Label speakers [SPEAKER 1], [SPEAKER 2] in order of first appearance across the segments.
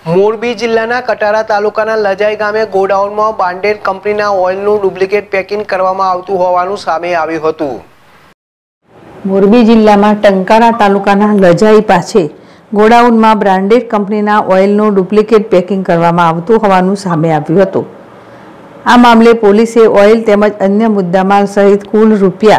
[SPEAKER 1] મોરબી જિલ્લાના કટારા તાલુકાના લજાઈ ગામે ગોડાઉનમાં બ્રાન્ડેડ કંપનીના ઓઇલનું ડુપ્લિકેટ પેકિંગ કરવામાં આવતું હોવાનું સામે આવ્યું હતું।
[SPEAKER 2] મોરબી જિલ્લામાં ટંકારા તાલુકાના લજાઈ પાસે ગોડાઉનમાં બ્રાન્ડેડ કંપનીના ઓઇલનું ડુપ્લિકેટ પેકિંગ કરવામાં આવતું હોવાનું સામે આવ્યું હતું। આ મામલે પોલીસે ઓઇલ તેમજ અન્ય મુદ્દામાલ સહિત કુલ રૂપિયા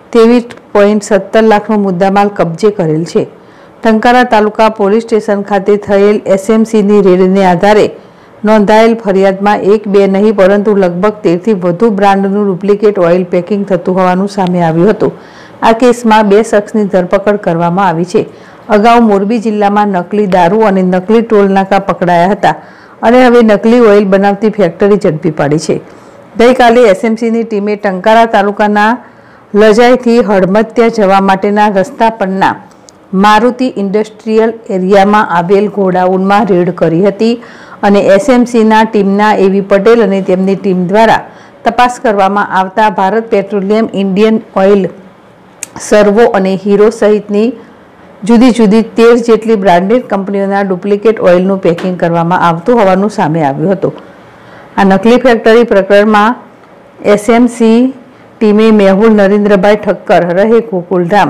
[SPEAKER 2] 23.17 લાખનો મુદ્દામાલ કબજે કરેલ છે। ટંકારા તાલુકા પોલીસ સ્ટેશન ખાતે થયેલ એસએમસીની રેડને આધારે નોંધાયેલ ફરિયાદમાં એક બે નહીં પરંતુ લગભગ 13થી વધુ બ્રાન્ડનું ડુપ્લિકેટ ઓઇલ પેકિંગ થતું હોવાનું સામે આવ્યું હતું। આ કેસમાં 2 શખ્સની ધરપકડ કરવામાં આવી છે। અગાઉ મોરબી જિલ્લામાં નકલી દારૂ અને નકલી ટોલનાકા પકડાયા હતા અને હવે નકલી ઓઇલ બનાવતી ફેક્ટરી ઝડપી પાડી છે। ગઈકાલે એસએમસીની ટીમે ટંકારા તાલુકાના લજાઈથી હળમત્યા જવા માટેના રસ્તા પરના મારુતિ ઇન્ડસ્ટ્રીયલ એરિયામાં આવેલ ગોડાઉનમાં રેડ કરી હતી અને એસએમસીના ટીમના એવી પટેલ અને તેમની ટીમ દ્વારા તપાસ કરવામાં આવતા Bharat petroleum, Indian oil, Servo અને હીરો સહિતની જુદી જુદી 13 જેટલી બ્રાન્ડેડ કંપનીઓના ડુપ્લિકેટ ઓઇલનું પેકિંગ કરવામાં આવતું હોવાનું સામે આવ્યું હતું। આ નકલી ફેક્ટરી પ્રકરણમાં એસએમસી ટીમે મેહુલ નરેન્દ્રભાઈ ઠક્કર રહે ગોકુલધામ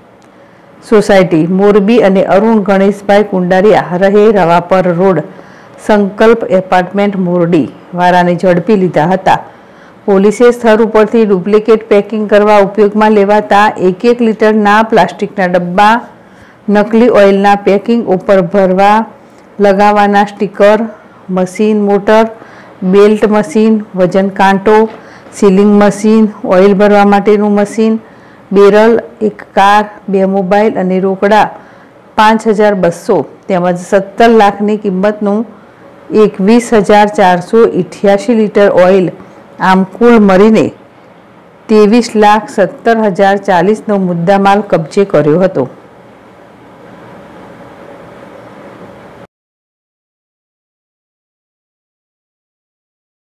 [SPEAKER 2] સોસાયટી મોરબી અને અરુણ ગણેશભાઈ કુંડારિયા રહે રવાપર રોડ સંકલ્પ એપાર્ટમેન્ટ મોરડી વાળાને ઝડપી લીધા હતા। પોલીસે સ્થળ ઉપરથી ડુપ્લિકેટ પેકિંગ કરવા ઉપયોગમાં લેવાતા 1 લીટરના પ્લાસ્ટિકના ડબ્બા, નકલી ઓઇલના પેકિંગ ઉપર ભરવા લગાવવાના sticker, machine motor, belt machine, વજન કાંટો, સીલિંગ મશીન, ઓઇલ ભરવા માટેનું મશીન, બેરલ, 1 કાર, 2 મોબાઈલ અને રોકડા 5200 તેમજ 17 લાખની કિંમતનું 21,488 લીટર ઓઇલ આમ કુલ મળીને 23,17,040નો મુદ્દામાલ કબજે કર્યો હતો।